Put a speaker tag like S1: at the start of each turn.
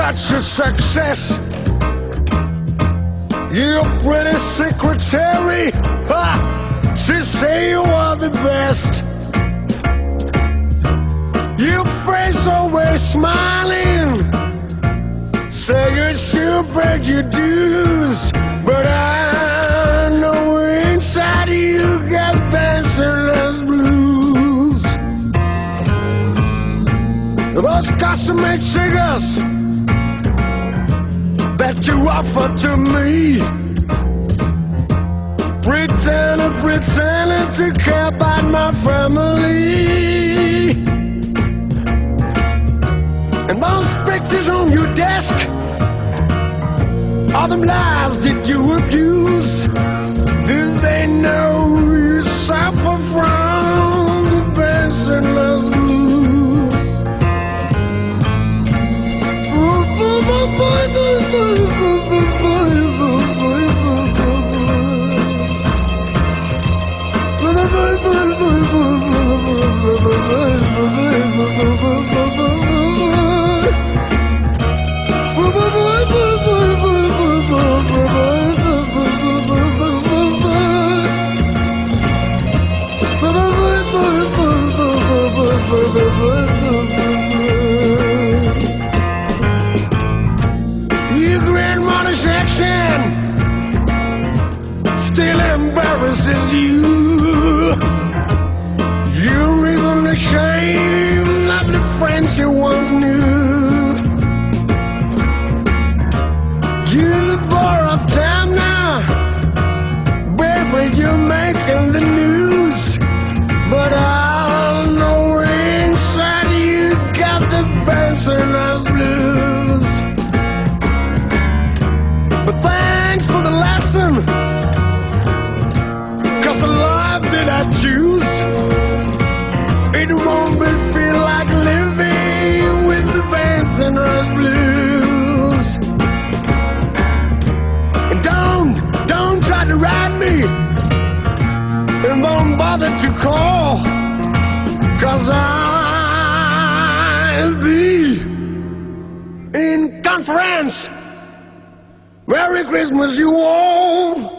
S1: such a success. Your pretty secretary, she say you are the best. Your face always smiling, say you should pay your dues, but I know inside you got bachelor's blues. Those custom-made cigars that you offer to me, pretending to care about my family, and those pictures on your desk, all them lies that you abuse, do they know you suffer from the bachelor's blues? Your grandmother's accent still embarrasses you. You're even ashamed of the friends you once knew. You're the bore of time now, baby, you're making the news, but I know inside you got the bachelor's blues. But thanks for the lesson, 'cause the life that I choose, it won't be feel like living with the bachelor's blues. And don't try to ride me, and don't bother to call, 'cause I'll be in conference. Merry Christmas, you all.